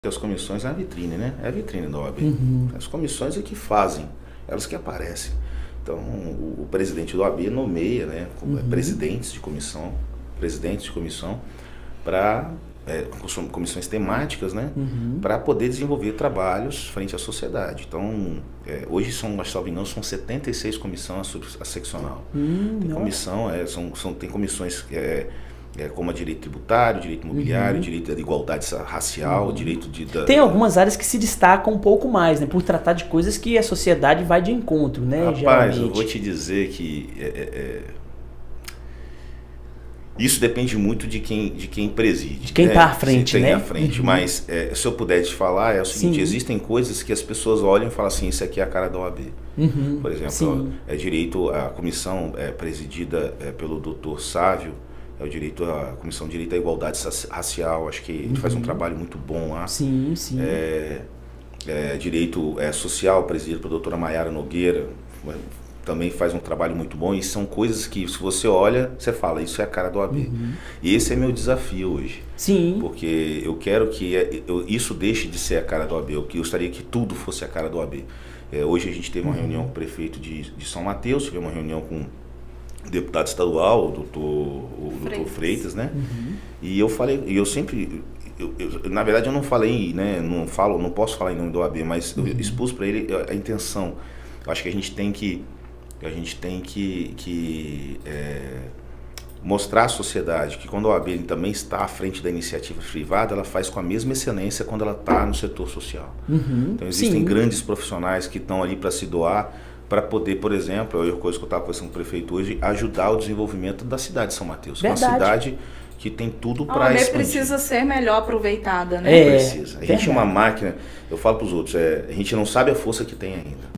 As comissões é a vitrine, né? É a vitrine da OAB. Uhum. As comissões é que fazem, elas que aparecem. Então, o presidente da OAB nomeia, né, presidentes de comissão para comissões temáticas, né, para poder desenvolver trabalhos frente à sociedade. Então, hoje são 76 comissões a seccional. Tem comissão, tem comissões como a direito tributário, direito imobiliário, direito da igualdade racial, direito Tem algumas áreas que se destacam um pouco mais, né? Por tratar de coisas que a sociedade vai de encontro, né? Rapaz, geralmente. Eu vou te dizer que isso depende muito de quem preside. De quem está à frente, né? À frente. Mas se eu puder te falar, é o seguinte, existem coisas que as pessoas olham e falam assim, isso aqui é a cara da OAB. Por exemplo, a comissão presidida pelo Dr. Sávio, a Comissão de Direito à Igualdade Racial, acho que ele faz um trabalho muito bom lá. Sim. Direito Social, presidido pela doutora Maiara Nogueira, também faz um trabalho muito bom, e são coisas que, se você olha, você fala, isso é a cara do OAB. E esse é meu desafio hoje. Sim. Porque eu quero que isso deixe de ser a cara do OAB, eu gostaria que tudo fosse a cara do OAB. Hoje a gente teve uma reunião com o prefeito de São Mateus, tivemos uma reunião com o deputado estadual, o doutor Freitas, né? E eu falei, na verdade eu não falei, né? Não posso falar em nome do OAB, mas eu expus para ele a intenção. Eu acho que a gente tem que mostrar à sociedade que quando a OAB também está à frente da iniciativa privada, ela faz com a mesma excelência quando ela está no setor social. Então existem grandes profissionais que estão ali para se doar, para poder, por exemplo, a coisa que eu estava conversando com o prefeito hoje, ajudar o desenvolvimento da cidade de São Mateus, que é uma cidade que tem tudo para expandir. Precisa ser melhor aproveitada, né? Precisa. A gente é uma máquina, eu falo para os outros, a gente não sabe a força que tem ainda.